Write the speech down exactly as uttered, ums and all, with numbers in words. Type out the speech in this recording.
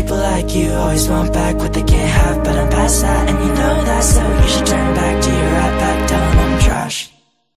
people like you always want back what they can't have, but I'm past that, and you know